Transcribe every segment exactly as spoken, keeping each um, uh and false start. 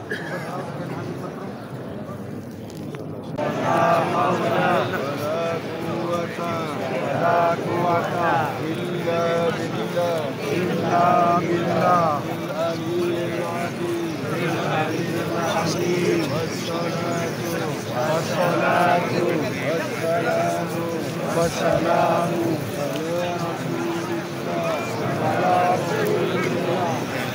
ولا قوة إلا بالله إلا بالله العلي العظيم والصلاة والصلاة والسلام والسلام على رسول الله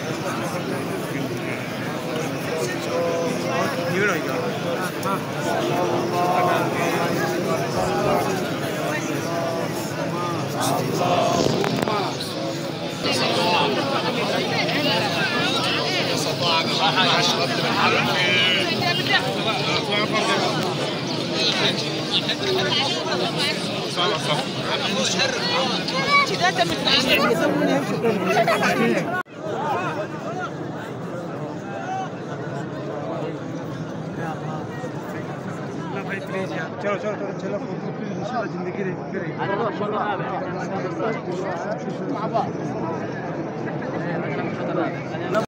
चलो चलो चलो चलो जिंदगी रही